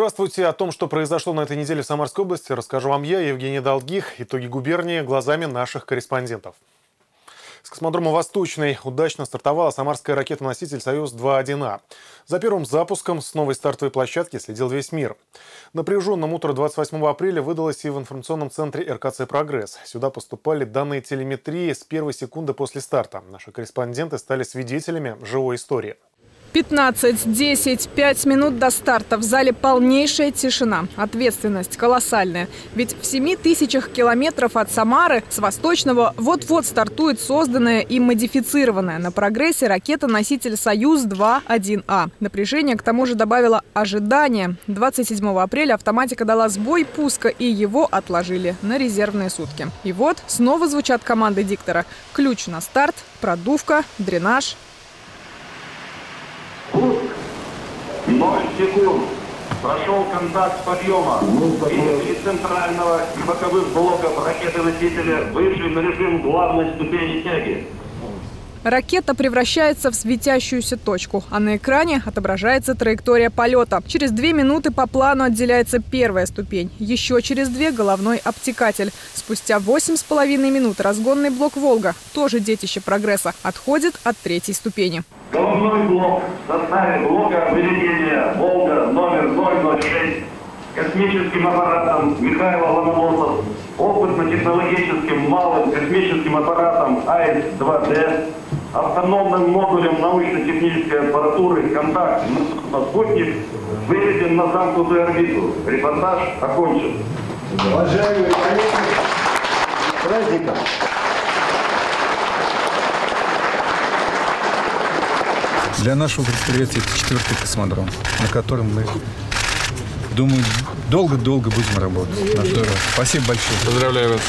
Здравствуйте. О том, что произошло на этой неделе в Самарской области, расскажу вам я, Евгений Долгих. Итоги губернии глазами наших корреспондентов. С космодрома «Восточный» удачно стартовала самарская ракета-носитель «Союз-2-1А». За первым запуском с новой стартовой площадки следил весь мир. Напряженным утро 28 апреля выдалось и в информационном центре РКЦ «Прогресс». Сюда поступали данные телеметрии с первой секунды после старта. Наши корреспонденты стали свидетелями живой истории. 15, 10, 5 минут до старта. В зале полнейшая тишина. Ответственность колоссальная. Ведь в 7000 километров от Самары с Восточного вот-вот стартует созданная и модифицированная на прогрессе ракета-носитель «Союз-2-1А». Напряжение к тому же добавило ожидание. 27 апреля автоматика дала сбой пуска, и его отложили на резервные сутки. И вот снова звучат команды диктора. Ключ на старт, продувка, дренаж. 0 секунд. Прошел контакт подъема. Двигатели центрального и боковых блоков ракеты-носителя вышли на режим главной ступени тяги. Ракета превращается в светящуюся точку, а на экране отображается траектория полета. Через 2 минуты по плану отделяется первая ступень. Еще через 2 – головной обтекатель. Спустя 8,5 минут разгонный блок «Волга», тоже детище прогресса, отходит от 3-й ступени. Головной блок в составе блока выведения «Волга» номер 006 космическим аппаратом Михаил Ломоносов, опытно-технологическим малым космическим аппаратом АИС-2Д, автономным модулем научно-технической аппаратуры «Контакт» на спутник выведен на замкнутую орбиту. Репортаж окончен. Уважаемые коллеги, с праздником! Для нашего предприятия это 4-й космодром, на котором мы, думаю, долго-долго будем работать. Здорово. Спасибо большое. Поздравляю вас.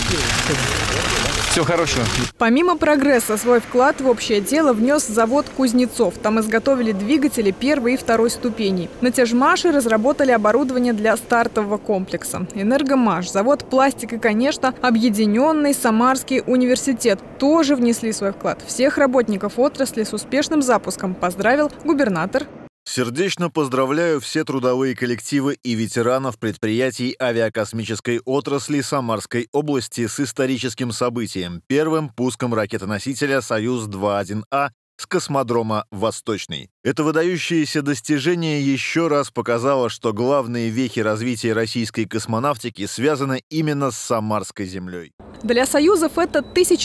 Всего хорошего. Помимо прогресса, свой вклад в общее дело внес завод «Кузнецов». Там изготовили двигатели 1-й и 2-й ступеней. На Тяжмаше разработали оборудование для стартового комплекса. «Энергомаш», завод «Пластик» и, конечно, Объединенный Самарский университет тоже внесли свой вклад. Всех работников отрасли с успешным запуском поздравил губернатор. Сердечно поздравляю все трудовые коллективы и ветеранов предприятий авиакосмической отрасли Самарской области с историческим событием – первым пуском ракетоносителя «Союз-2-1А» с космодрома «Восточный». Это выдающееся достижение еще раз показало, что главные вехи развития российской космонавтики связаны именно с Самарской землей. Для «Союзов» это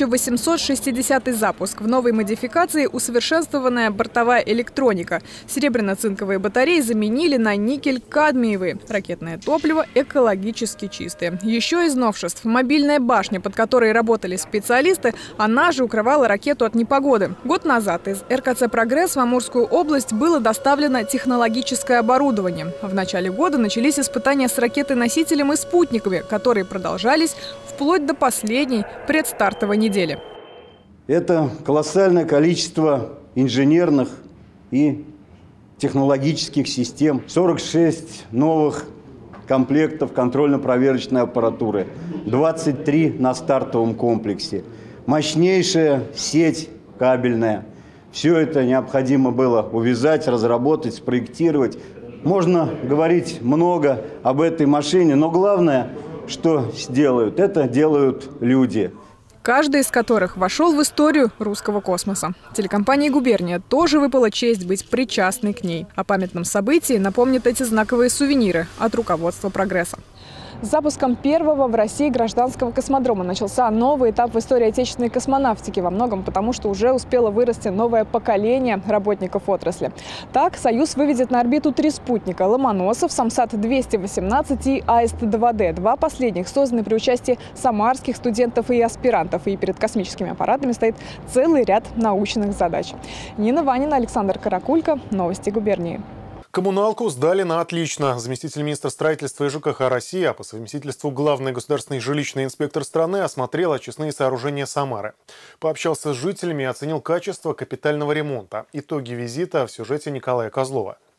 1860-й запуск. В новой модификации усовершенствованная бортовая электроника. Серебряно-цинковые батареи заменили на никель-кадмиевые. Ракетное топливо экологически чистое. Еще из новшеств – мобильная башня, под которой работали специалисты, она же укрывала ракету от непогоды. Год назад из РКЦ «Прогресс» в Амурскую область было доставлено технологическое оборудование. В начале года начались испытания с ракетой-носителем и спутниками, которые продолжались вплоть до последней предстартовой недели. Это колоссальное количество инженерных и технологических систем. 46 новых комплектов контрольно-проверочной аппаратуры. 23 на стартовом комплексе. Мощнейшая сеть кабельная. Все это необходимо было увязать, разработать, спроектировать. Можно говорить много об этой машине, но главное, что сделают, это делают люди. Каждый из которых вошел в историю русского космоса. Телекомпании «Губерния» тоже выпала честь быть причастной к ней. О памятном событии напомнят эти знаковые сувениры от руководства «Прогресса». С запуском первого в России гражданского космодрома начался новый этап в истории отечественной космонавтики. Во многом потому, что уже успело вырасти новое поколение работников отрасли. Так, «Союз» выведет на орбиту 3 спутника – Ломоносов, Самсат-218 и АИС-2Д. 2 последних созданы при участии самарских студентов и аспирантов. И перед космическими аппаратами стоит целый ряд научных задач. Нина Ванина, Александр Каракулько. Новости губернии. Коммуналку сдали на отлично. Заместитель министра строительства и ЖКХ России, а по совместительству главный государственный жилищный инспектор страны, осмотрел очистные сооружения Самары. Пообщался с жителями и оценил качество капитального ремонта. Итоги визита в сюжете Николая Козлова.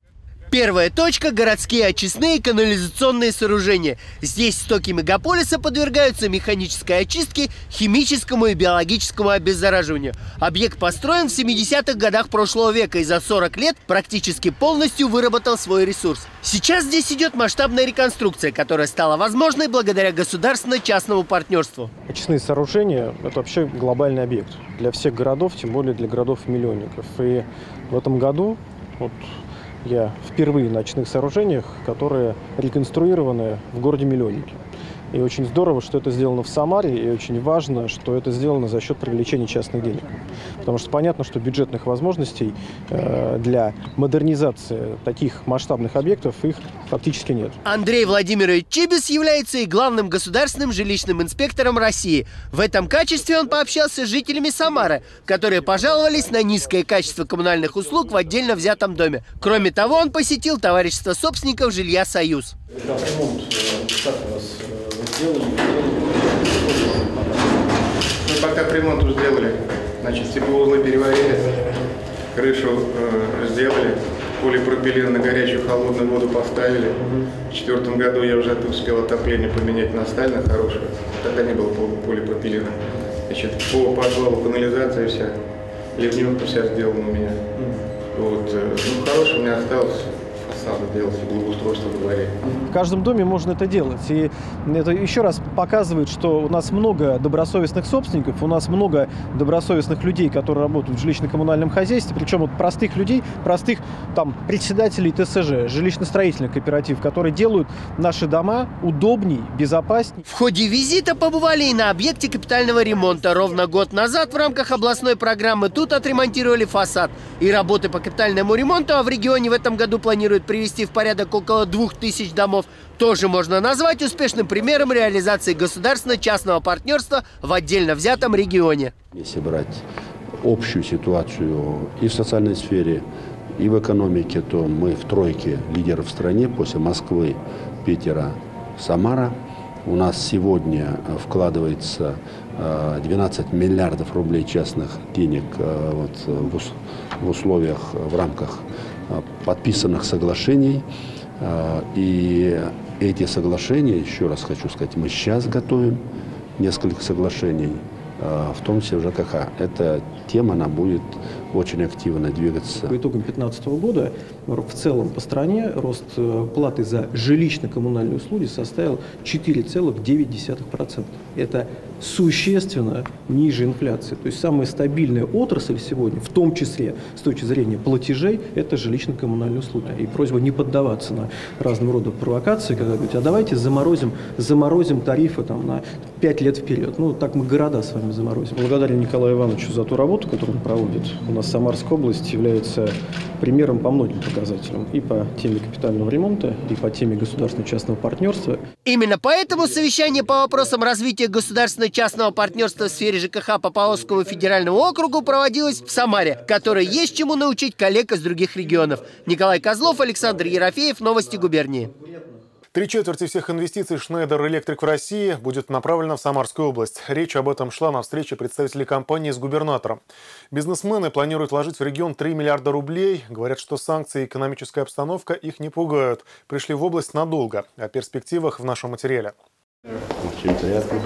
Первая точка – городские очистные и канализационные сооружения. Здесь стоки мегаполиса подвергаются механической очистке, химическому и биологическому обеззараживанию. Объект построен в 70-х годах прошлого века и за 40 лет практически полностью выработал свой ресурс. Сейчас здесь идет масштабная реконструкция, которая стала возможной благодаря государственно-частному партнерству. Очистные сооружения – это вообще глобальный объект для всех городов, тем более для городов-миллионников. И в этом году я впервые на очистных сооружениях, которые реконструированы в городе-миллионнике. И очень здорово, что это сделано в Самаре, и очень важно, что это сделано за счет привлечения частных денег. Потому что понятно, что бюджетных возможностей для модернизации таких масштабных объектов их фактически нет. Андрей Владимирович Чибис является и главным государственным жилищным инспектором России. В этом качестве он пообщался с жителями Самары, которые пожаловались на низкое качество коммунальных услуг в отдельно взятом доме. Кроме того, он посетил товарищество собственников жилья «Союз». Мы пока ремонт уже сделали, значит, теплоузлы переварили, крышу сделали, полипропилен на горячую холодную воду поставили. В 2004 году я уже успел отопление поменять на сталь, на хорошую. Тогда не было полипропилена. Значит, по подвалу канализация вся, ливневка вся сделана у меня. Вот, ну, хорошее у меня осталось. Делать благоустройство во дворе. В каждом доме можно это делать. И это еще раз показывает, что у нас много добросовестных собственников, у нас много добросовестных людей, которые работают в жилищно-коммунальном хозяйстве, причем вот простых людей, простых там председателей ТСЖ, жилищно-строительных кооперативов, которые делают наши дома удобней, безопасней. В ходе визита побывали и на объекте капитального ремонта. Ровно год назад в рамках областной программы тут отремонтировали фасад. И работы по капитальному ремонту, а в регионе в этом году планируют привести в порядок около 2000 домов, тоже можно назвать успешным примером реализации государственно-частного партнерства в отдельно взятом регионе. Если брать общую ситуацию и в социальной сфере, и в экономике, то мы в тройке лидеров в стране после Москвы, Питера, Самара. У нас сегодня вкладывается 12 миллиардов рублей частных денег в условиях, в рамках подписанных соглашений. И эти соглашения, еще раз хочу сказать, мы сейчас готовим несколько соглашений, в том числе в ЖКХ. Эта тема, она будет очень активно двигаться. По итогам 2015 года в целом по стране рост платы за жилищно-коммунальные услуги составил 4,9%. Это существенно ниже инфляции. То есть самая стабильная отрасль сегодня, в том числе с точки зрения платежей, это жилищно-коммунальные услуги. И просьба не поддаваться на разного рода провокации, когда говорят, а давайте заморозим тарифы там, на 5 лет вперед. Ну, так мы города с вами заморозим. Благодарен Николаю Ивановичу за ту работу, которую он проводит. У нас Самарская область является примером по многим показателям. И по теме капитального ремонта, и по теме государственно-частного партнерства. Именно поэтому совещание по вопросам развития государственно-частного партнерства в сфере ЖКХ по Поволжскому федеральному округу проводилось в Самаре, которой есть чему научить коллег из других регионов. Николай Козлов, Александр Ерофеев. Новости губернии. 3/4 всех инвестиций Schneider Electric в России будет направлена в Самарскую область. Речь об этом шла на встрече представителей компании с губернатором. Бизнесмены планируют вложить в регион 3 миллиарда рублей. Говорят, что санкции и экономическая обстановка их не пугают. Пришли в область надолго. О перспективах в нашем материале. Очень приятно.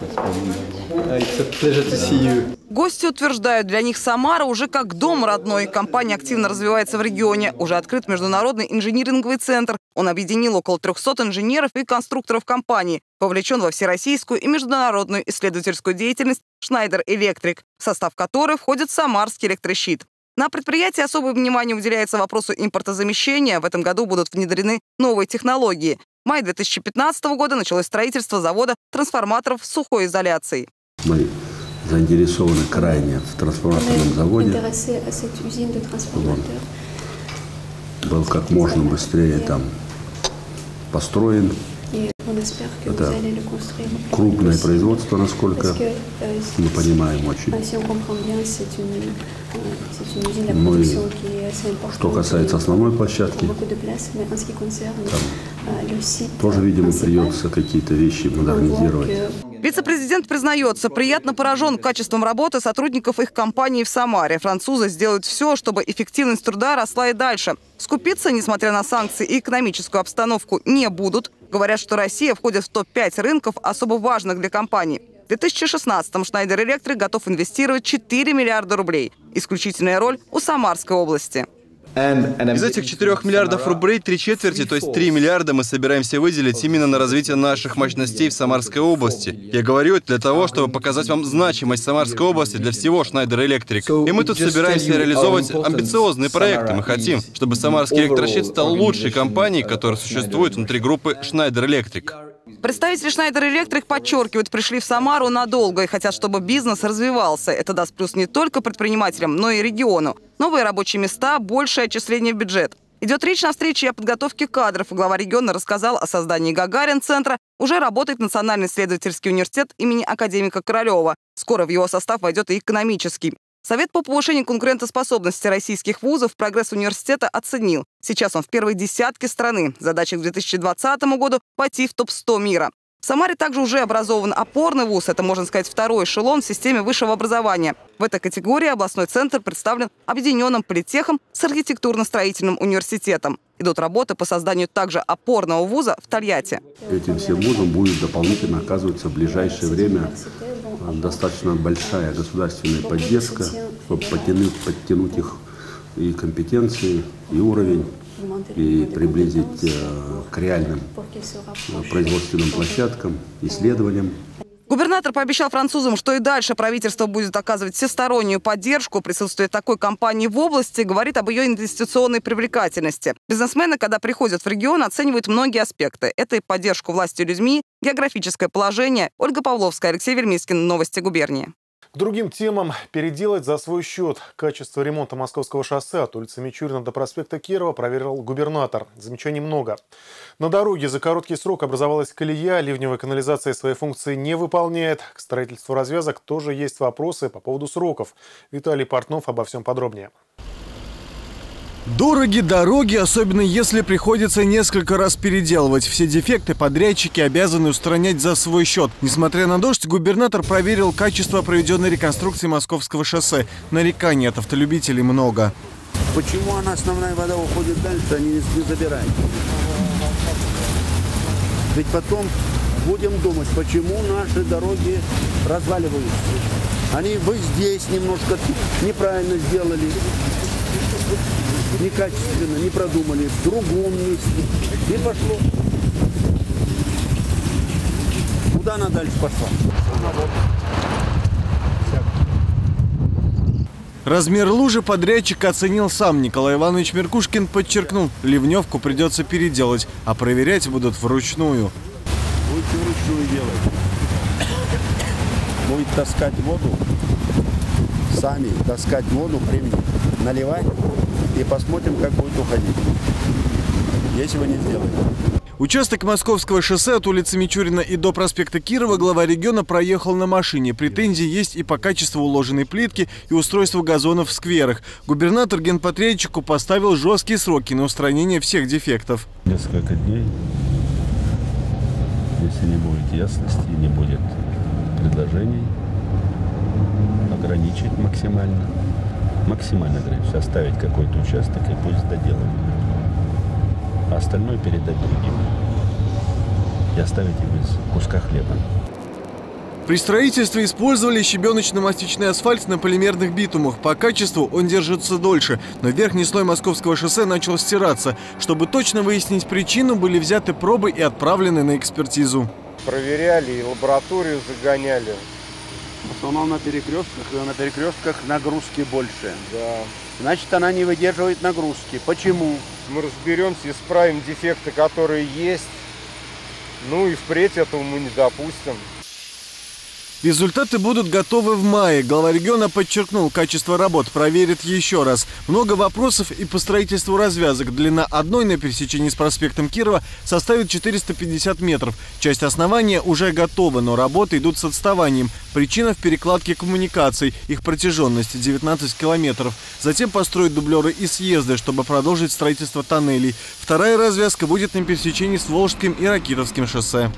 Гости утверждают, для них Самара уже как дом родной. Компания активно развивается в регионе. Уже открыт международный инжиниринговый центр. Он объединил около 300 инженеров и конструкторов компании. Вовлечен во всероссийскую и международную исследовательскую деятельность Schneider Electric, в состав которой входит Самарский электрощит. На предприятии особое внимание уделяется вопросу импортозамещения. В этом году будут внедрены новые технологии. В мае 2015 года началось строительство завода трансформаторов с сухой изоляцией. Мы заинтересованы крайне в трансформаторном заводе. Он был как можно быстрее там построен. Это крупное производство, насколько мы понимаем очень. Ну и что касается основной площадки, там Тоже, видимо, придется какие-то вещи модернизировать. Вице-президент признается, приятно поражен качеством работы сотрудников их компании в Самаре. Французы сделают все, чтобы эффективность труда росла и дальше. Скупиться, несмотря на санкции и экономическую обстановку, не будут. Говорят, что Россия входит в топ-5 рынков, особо важных для компаний. В 2016-м Schneider Electric готов инвестировать 4 миллиарда рублей. Исключительная роль у Самарской области. Из этих 4 миллиардов рублей 3/4, то есть 3 миллиарда, мы собираемся выделить именно на развитие наших мощностей в Самарской области. Я говорю это для того, чтобы показать вам значимость Самарской области для всего Schneider Electric. И мы тут собираемся реализовывать амбициозные проекты. Мы хотим, чтобы Самарский электрощит стал лучшей компанией, которая существует внутри группы Schneider Electric. Представители Schneider Electric подчеркивают, пришли в Самару надолго и хотят, чтобы бизнес развивался. Это даст плюс не только предпринимателям, но и региону. Новые рабочие места, большее отчисление в бюджет. Идет речь на встрече о подготовке кадров. Глава региона рассказал о создании Гагарин-центра. Уже работает Национальный исследовательский университет имени академика Королева. Скоро в его состав войдет и экономический. Совет по повышению конкурентоспособности российских вузов прогресс университета оценил. Сейчас он в первой десятке страны. Задача к 2020 году – войти в топ-100 мира. В Самаре также уже образован опорный вуз. Это, можно сказать, второй эшелон в системе высшего образования. В этой категории областной центр представлен объединенным политехом с архитектурно-строительным университетом. Идут работы по созданию также опорного вуза в Тольятти. Этим всем вузам будет дополнительно оказываться в ближайшее время достаточно большая государственная поддержка, чтобы подтянуть их и компетенции, и уровень, и приблизить к реальным производственным площадкам, исследованиям. Губернатор пообещал французам, что и дальше правительство будет оказывать всестороннюю поддержку. Присутствие такой компании в области говорит об ее инвестиционной привлекательности. Бизнесмены, когда приходят в регион, оценивают многие аспекты. Это и поддержку властью людьми, географическое положение. Ольга Павловская, Алексей Вермискин. Новости губернии. К другим темам. Переделать за свой счет. Качество ремонта Московского шоссе от улицы Мичурина до проспекта Кирова проверил губернатор. Замечаний много. На дороге за короткий срок образовалась колея. Ливневая канализация свои функции не выполняет. К строительству развязок тоже есть вопросы по поводу сроков. Виталий Портнов обо всем подробнее. Дороги дороги, особенно если приходится несколько раз переделывать. Все дефекты подрядчики обязаны устранять за свой счет. Несмотря на дождь, губернатор проверил качество проведенной реконструкции Московского шоссе. Нареканий от автолюбителей много. Почему основная вода уходит дальше, они не забирают? Ведь потом будем думать, почему наши дороги разваливаются. Вы здесь немножко неправильно сделали. Некачественно, не продумали, в другом месте. И пошло. Куда она дальше пошла? Размер лужи подрядчик оценил сам. Николай Иванович Меркушкин подчеркнул, ливневку придется переделать, а проверять будут вручную. Будете вручную делать. Будет таскать воду, сами таскать воду, времени наливать. И посмотрим, как будет уходить, если вы не сделаете. Участок Московского шоссе от улицы Мичурина и до проспекта Кирова глава региона проехал на машине. Претензии есть и по качеству уложенной плитки, и устройству газонов в скверах. Губернатор генподрядчику поставил жесткие сроки на устранение всех дефектов. Несколько дней, если не будет ясности, не будет предложений, ограничить максимально ограничить, оставить какой-то участок и пусть доделают. А остальное передать другим и оставить их без куска хлеба. При строительстве использовали щебеночно-мастичный асфальт на полимерных битумах. По качеству он держится дольше, но верхний слой Московского шоссе начал стираться. Чтобы точно выяснить причину, были взяты пробы и отправлены на экспертизу. Проверяли и лабораторию загоняли. В основном на перекрестках нагрузки больше. Да. Значит, она не выдерживает нагрузки. Почему? Мы разберемся, исправим дефекты, которые есть. Ну и впредь этого мы не допустим. Результаты будут готовы в мае. Глава региона подчеркнул, качество работ проверит еще раз. Много вопросов и по строительству развязок. Длина одной на пересечении с проспектом Кирова составит 450 метров. Часть основания уже готова, но работы идут с отставанием. Причина в перекладке коммуникаций. Их протяженность 19 километров. Затем построят дублеры и съезды, чтобы продолжить строительство тоннелей. Вторая развязка будет на пересечении с Волжским и Ракитовским шоссе.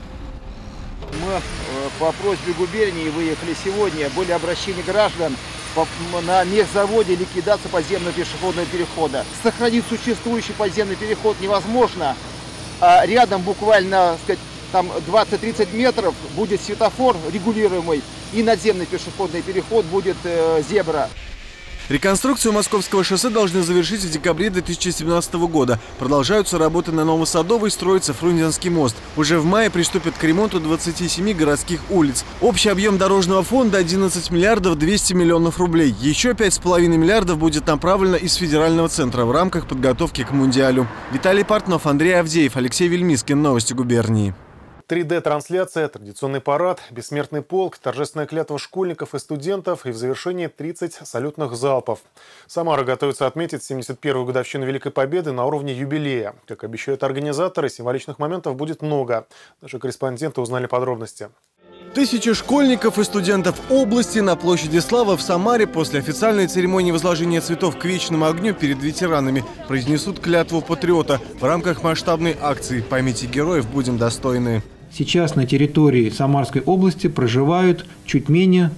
Мы по просьбе губернии выехали сегодня. Были обращения граждан на мехзаводе ликвидация подземного пешеходного перехода. Сохранить существующий подземный переход невозможно. А рядом буквально, сказать, там 20-30 метров будет светофор регулируемый, и надземный пешеходный переход будет зебра. Реконструкцию Московского шоссе должны завершить в декабре 2017 года. Продолжаются работы на Новосадовой, строится Фрунзенский мост. Уже в мае приступят к ремонту 27 городских улиц. Общий объем дорожного фонда 11 миллиардов 200 миллионов рублей. Еще 5,5 миллиардов будет направлено из федерального центра в рамках подготовки к Мундиалю. Виталий Портнов, Андрей Авдеев, Алексей Вельмискин. Новости губернии. 3D-трансляция, традиционный парад, бессмертный полк, торжественная клятва школьников и студентов и в завершении 30 салютных залпов. Самара готовится отметить 71-ю годовщину Великой Победы на уровне юбилея. Как обещают организаторы, символичных моментов будет много. Наши корреспонденты узнали подробности. Тысячи школьников и студентов области на площади Славы в Самаре после официальной церемонии возложения цветов к вечному огню перед ветеранами произнесут клятву патриота в рамках масштабной акции «Памяти героев будем достойны». Сейчас на территории Самарской области проживают чуть менее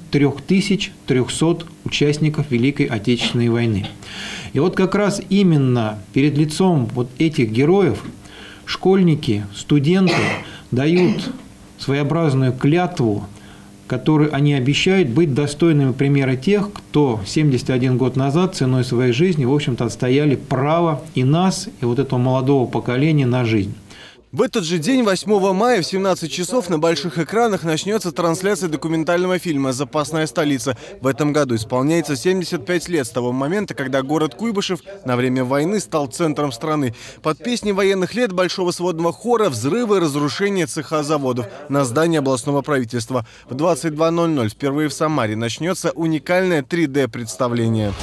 3300 участников Великой Отечественной войны. И вот как раз именно перед лицом вот этих героев школьники, студенты дают своеобразную клятву, которой они обещают быть достойными примера тех, кто 71 год назад ценой своей жизни, в общем-то, отстояли право и нас, и вот этого молодого поколения на жизнь. В этот же день, 8 мая, в 17 часов на больших экранах начнется трансляция документального фильма «Запасная столица». В этом году исполняется 75 лет с того момента, когда город Куйбышев на время войны стал центром страны. Под песни военных лет Большого сводного хора взрывы и разрушения цеха заводов на здании областного правительства. В 22:00 впервые в Самаре начнется уникальное 3D-представление.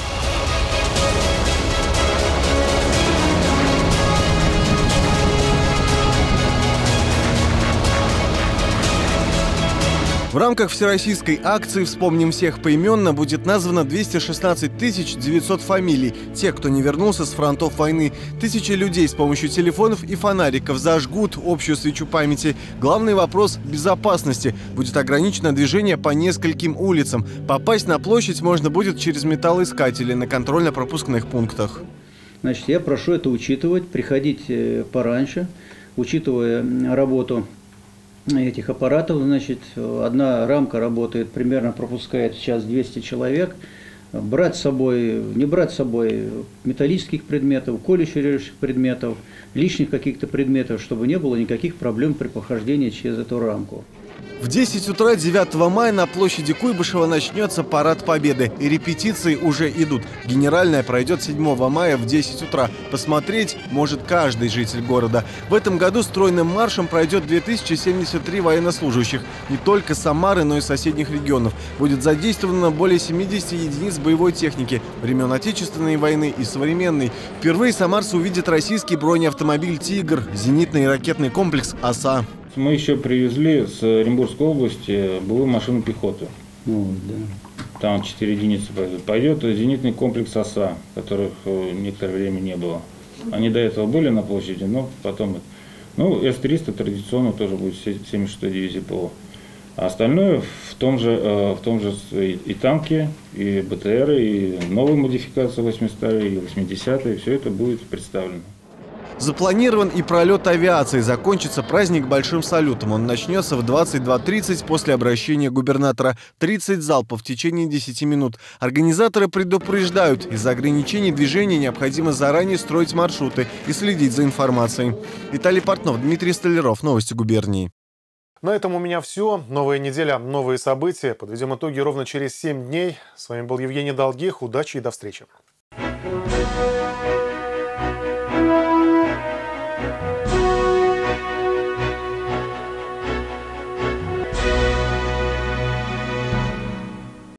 В рамках всероссийской акции «Вспомним всех поименно» будет названо 216 900 фамилий. Тех, кто не вернулся с фронтов войны. Тысячи людей с помощью телефонов и фонариков зажгут общую свечу памяти. Главный вопрос – безопасности. Будет ограничено движение по нескольким улицам. Попасть на площадь можно будет через металлоискатели на контрольно-пропускных пунктах. Значит, я прошу это учитывать, приходить пораньше, учитывая работу этих аппаратов. Значит, одна рамка работает, примерно пропускает в час 200 человек. Брать с собой, не брать с собой металлических предметов, колюще-режущих предметов, лишних каких-то предметов, чтобы не было никаких проблем при прохождении через эту рамку. В 10 утра 9 мая на площади Куйбышева начнется парад Победы. И репетиции уже идут. Генеральная пройдет 7 мая в 10 утра. Посмотреть может каждый житель города. В этом году стройным маршем пройдет 2073 военнослужащих. Не только Самары, но и соседних регионов. Будет задействовано более 70 единиц боевой техники времен Отечественной войны и современной. Впервые самарцы увидят российский бронеавтомобиль «Тигр», зенитный и ракетный комплекс «Оса». Мы еще привезли с Оренбургской области былую машину пехоты. Да. Там 4 единицы пойдут. Пойдет зенитный комплекс «Оса», которых некоторое время не было. Они до этого были на площади, но потом... Ну, С-300 традиционно тоже будет 76-й дивизии ПВО. А остальное в том же и танки, и БТРы, и новые модификации 800-е, и 80-е. Все это будет представлено. Запланирован и пролет авиации. Закончится праздник большим салютом. Он начнется в 22:30 после обращения губернатора. 30 залпов в течение 10 минут. Организаторы предупреждают, из-за ограничений движения необходимо заранее строить маршруты и следить за информацией. Виталий Портнов, Дмитрий Столяров. Новости губернии. На этом у меня все. Новая неделя, новые события. Подведем итоги ровно через 7 дней. С вами был Евгений Долгих. Удачи и до встречи.